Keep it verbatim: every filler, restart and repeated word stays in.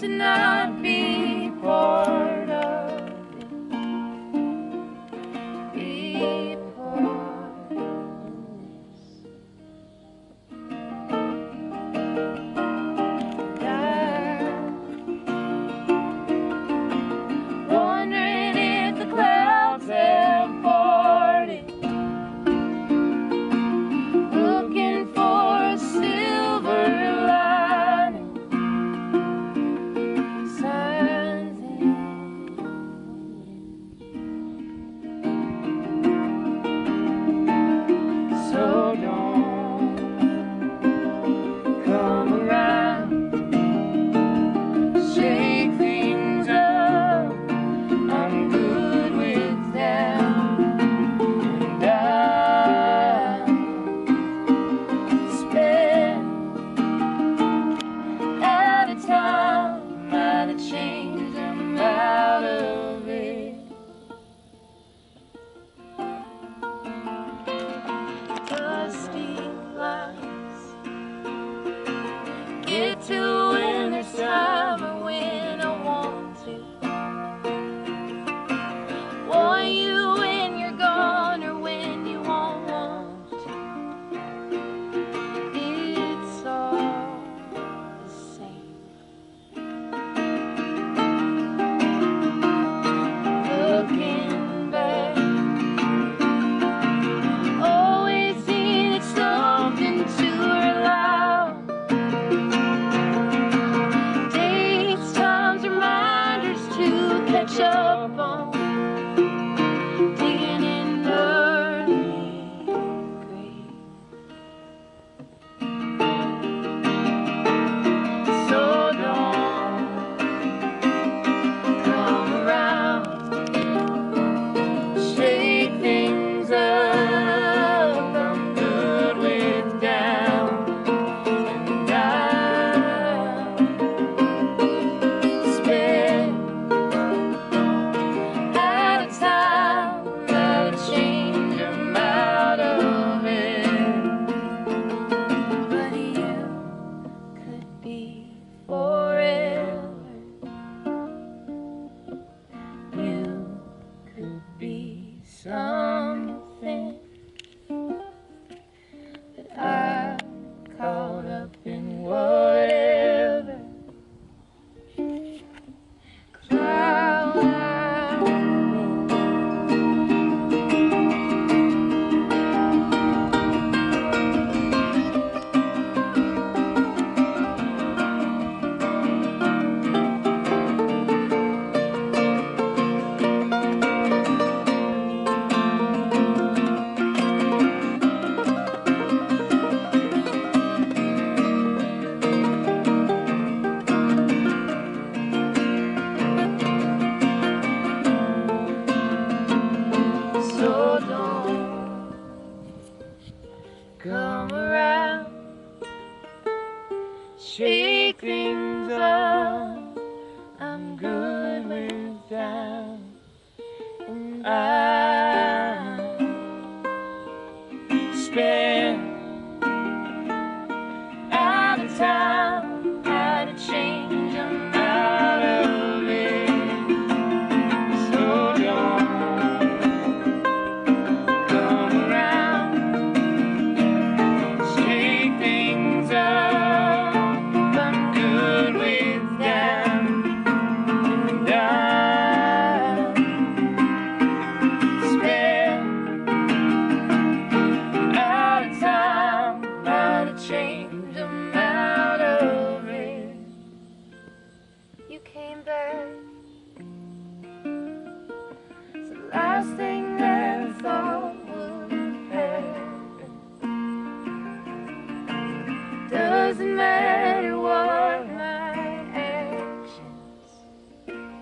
to not be part of it. Be part of this. And I'm wondering if the clouds have parted, looking for a silver lining. So don't come around, shake things up. I'm good with them, and I'll spend out of time, out of change, I'm out of it. Dusty lines get to when there's time or when I want to. Want you when you're gone or when you won't want to. It's all the same. Looking back, always needed something to rely on. Dates, times, reminders to catch up on. Digging in early grave. So don't come around, shake things up. I'm good with down, and I'll spend out of time, out of change, I'm out of it. But you could be forever. You could be something that I'm caught up in, whatever cloud I'm So don't come around, shake things up. I'm good with down, and I'll spend out of time, out of change, I'm out of it. So don't come around, shake things up. I'm good with them, and I'll spend out of time, out of change, I'm out of it. You came back, it's the last thing that I thought would happen. Doesn't matter what my actions